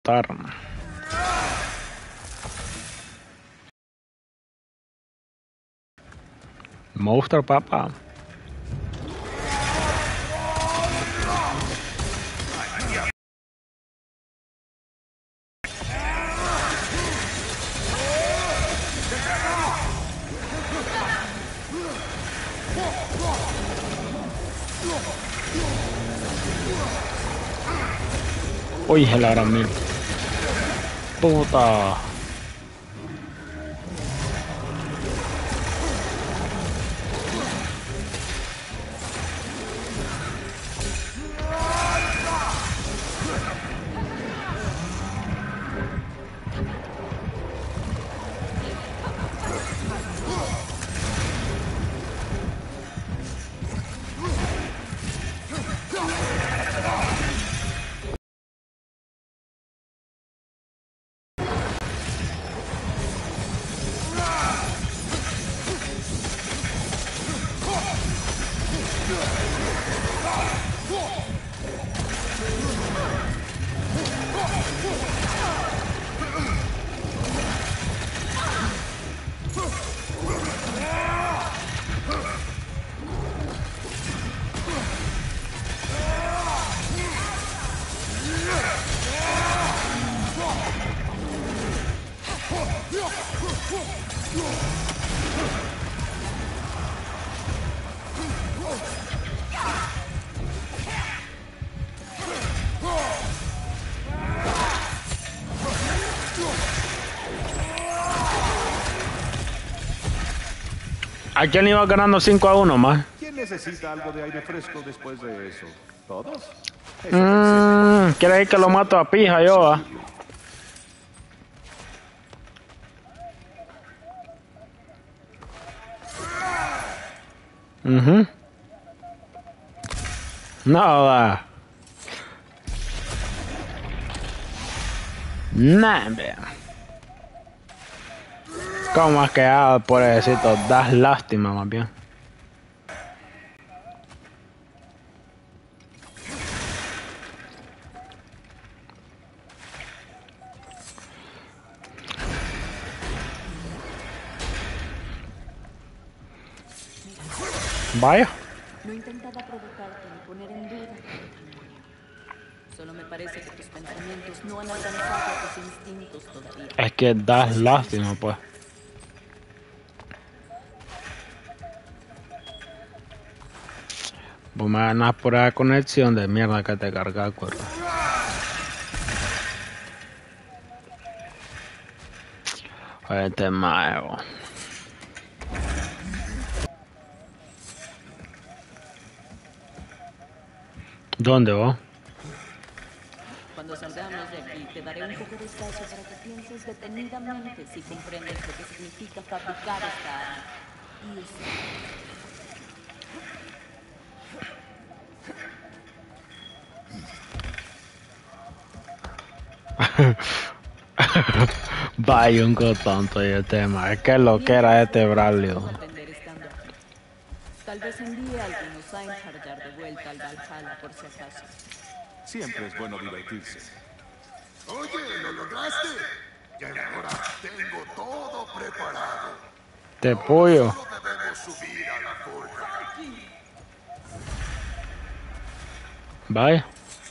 Tar. Monster, papá. Uy, la gran mil. Puta. ¿A quién iba ganando 5-1 más? ¿Quién necesita algo de aire fresco después de eso? ¿Todos? Eso ¿Quiere decir que lo mato a pija yo? ¿Ah? Nada. Nada. ¿Cómo has quedado, pobrecito? Das lástima, más bien. Vaya. No intentaba provocarte ni poner en duda tu testimonio. Solo me parece que tus pensamientos no han alcanzado a tus instintos todavía. Es que das lástima, pues. Vos me ganas por la conexión de mierda que te carga el cuerpo. Este mago. ¿Dónde vos? Cuando salgamos de aquí, te daré un poco de espacio para que pienses detenidamente si comprendes lo que significa fabricar esta arma. Y usarla. Vaya un tonto y el tema. Es que lo que era este Braulio. Tal vez envíe a algunos a encargar de vuelta al Valhalla por si acaso. siempre es bueno divertirse. Oye, ¿lo lograste? Ya era hora. Tengo todo preparado. Te pollo. Solo debemos subir a la forja. Vaya.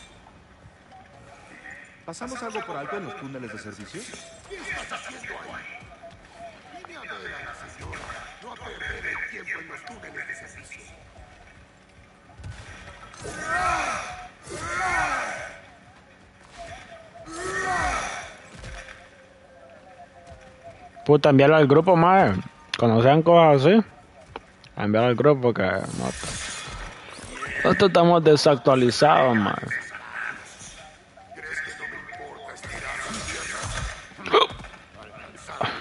¿Pasamos algo por alto en los túneles de servicio? ¿Qué estás haciendo ahí? Vine a ver a la señora, no a perder el tiempo en los túneles de servicio. Puta, enviarlo al grupo, más. Cuando sean cosas así, enviarlo al grupo que no. Nosotros estamos desactualizados, man. ¿Crees que no me importa estirar las piernas? Alcanzar.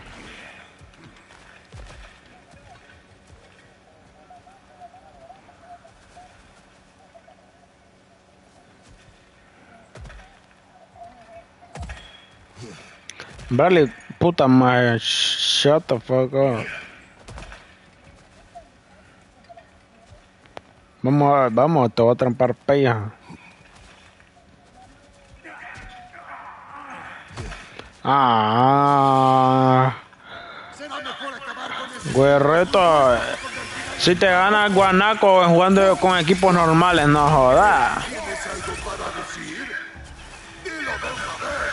Bradley, puta madre, shut the fuck up. Vamos, te voy a trampar peja. Ah, Será mejor acabar con ese Guerreto. Si te gana el guanaco jugando con equipos normales, no jodas. ¿Tienes algo para decir? Dilo de una vez.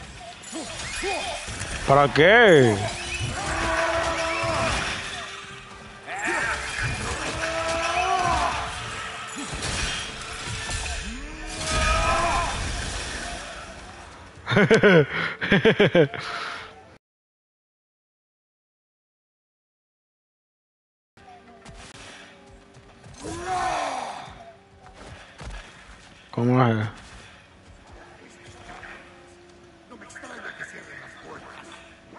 ¿Para qué? ¿Cómo es? No me extraña que cierren las puertas.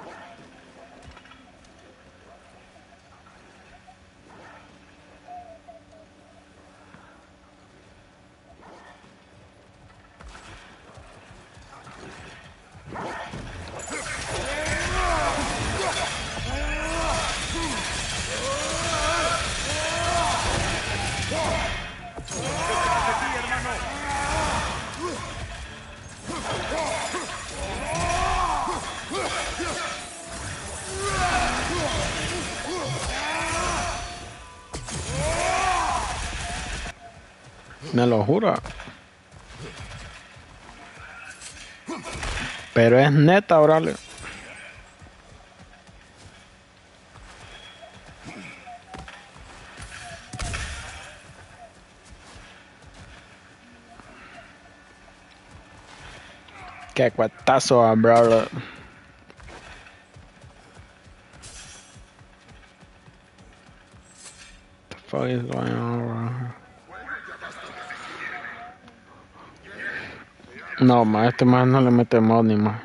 Me lo juro. Pero es neta, órale. Qué cuetazo, bro. The fuck is going on around here? No, ma, este más no le mete mod ni más.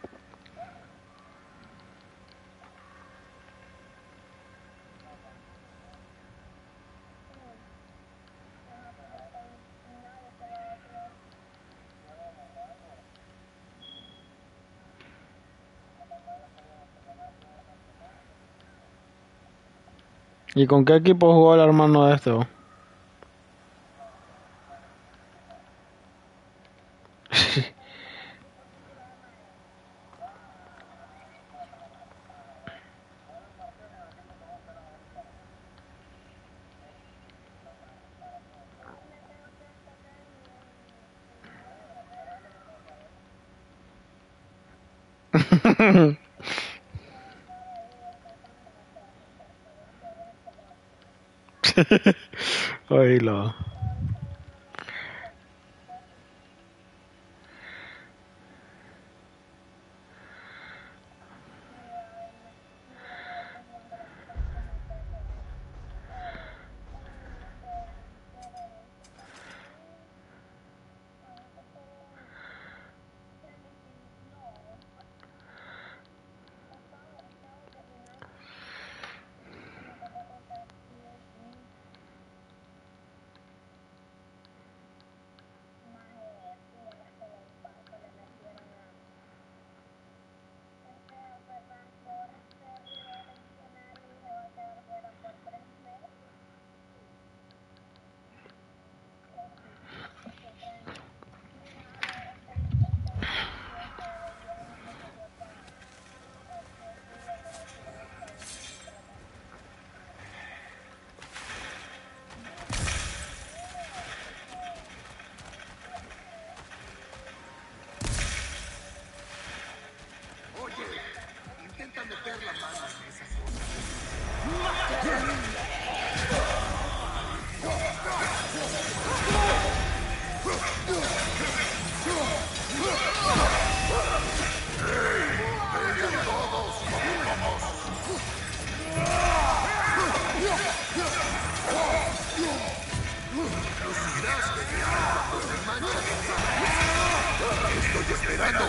¿Y con qué equipo jugó el hermano de este? ¿O? Oílo. Oye, intenta meter la mano en esa cosa. Estoy esperando.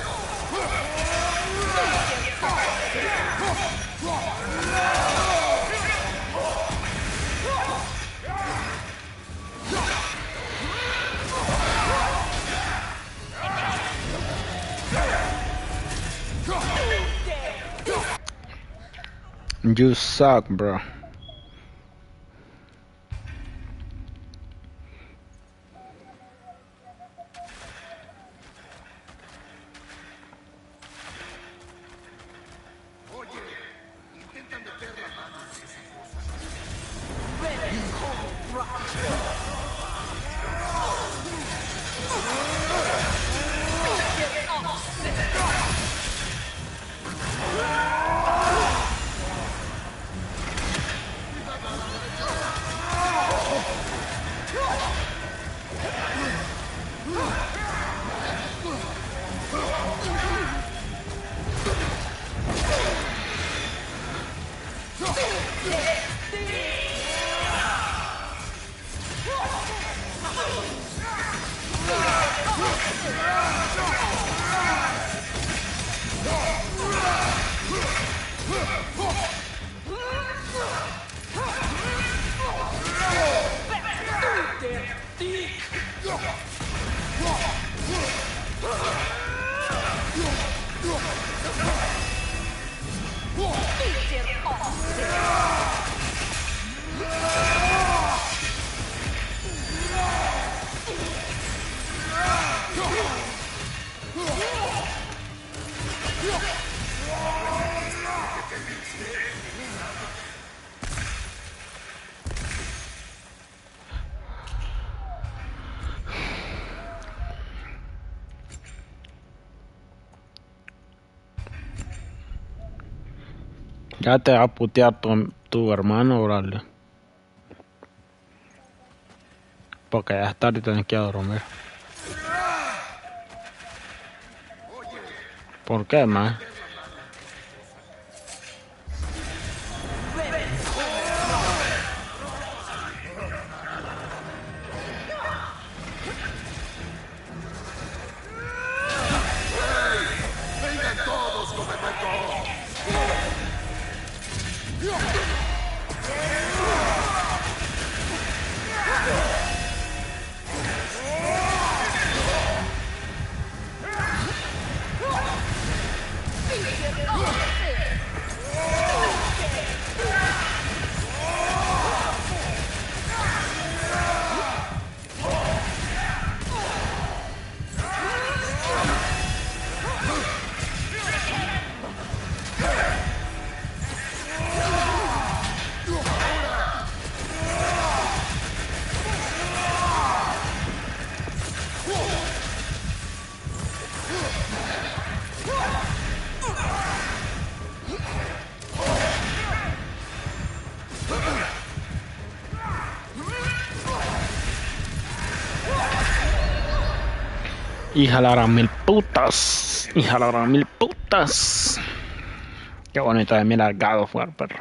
You suck, bro. Ya te va a putear tu hermano, Bradley. Porque ya es tarde y tenés que ir a dormir. ¿Por qué, man? ¡Vengan todos, Comemoco! Hija la gran mil putas. Hija la gran mil putas. Qué bonito de mirar God of War, perro.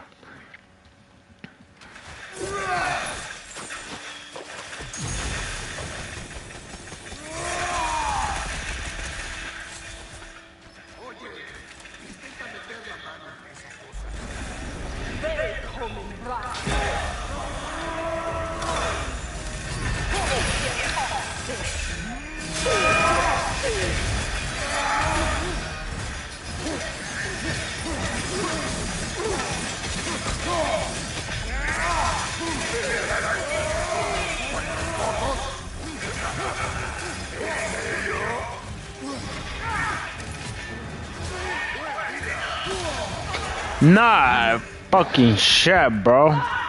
Nah, fucking shit, bro.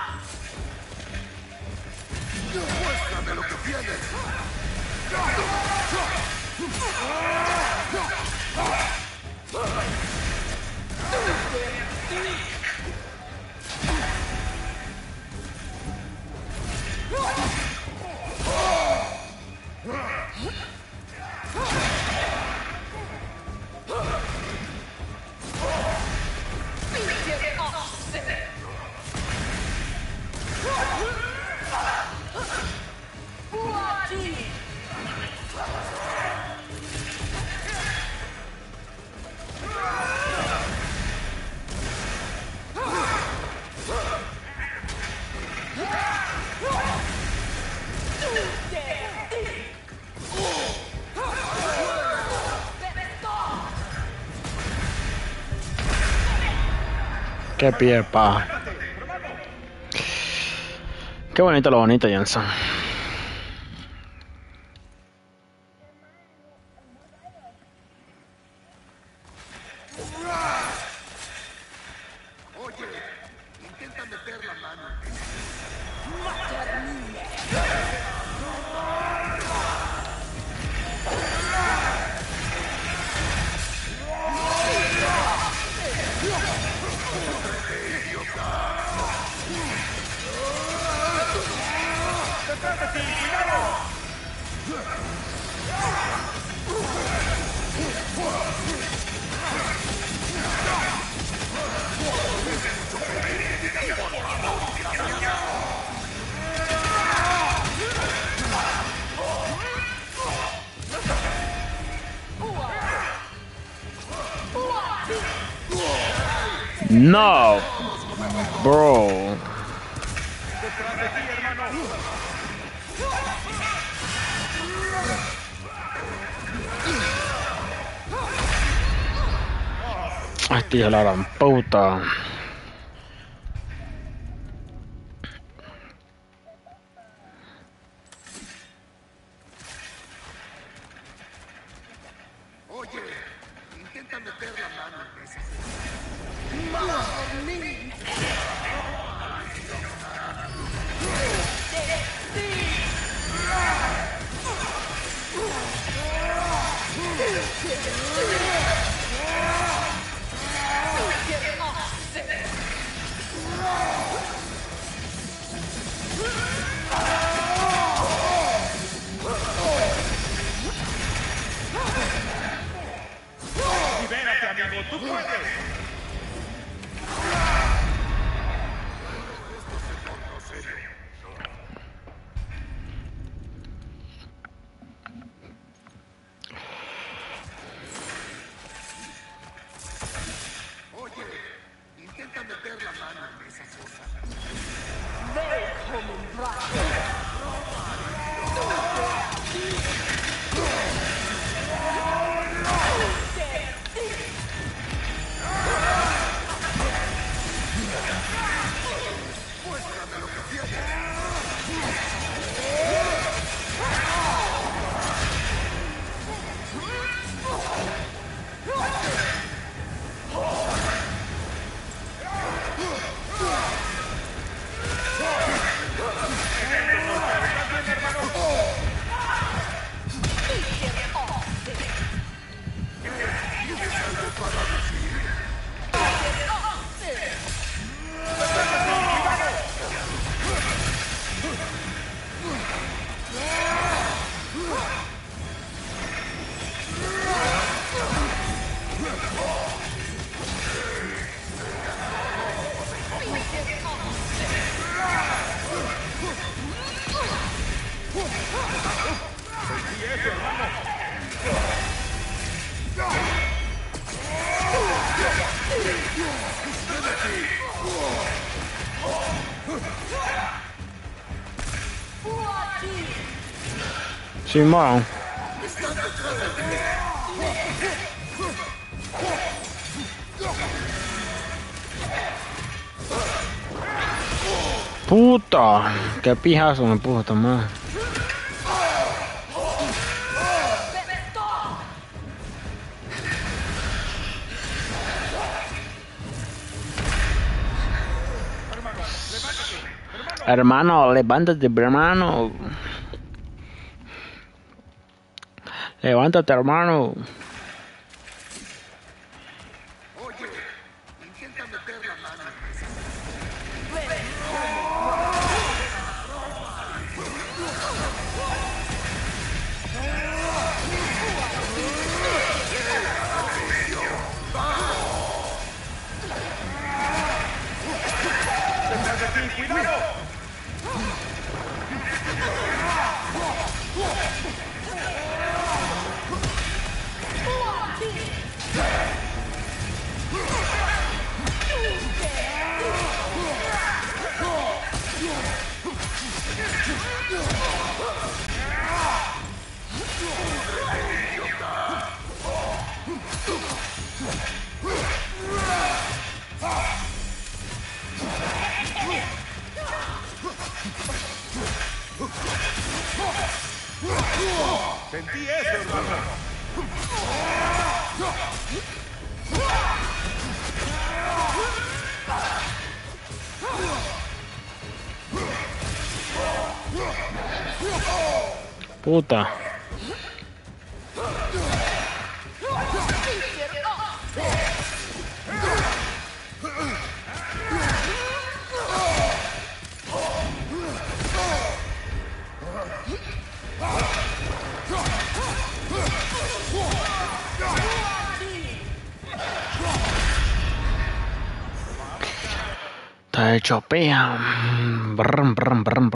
¡Muéstrame lo que tienes! Qué pie, pa. Qué bonito lo bonito, Jensen. Oye, intenta meter la mano. No, bro. Hostia, la gran puta. Oye, intenta meter la mano en esa. Libérate, amigo, tú puedes. Oye, intenta meter la mano en esa cosa. Simón. Puta, qué pijazo me puso esta madre. Hermano, levántate, hermano. Levántate, hermano. Oye, intenta meter la mano en esa. ¡Detrás de ti! ¡Cuidado! Sentí eso, hermano. Puta. Está hecho pija. Brum, brum, brum.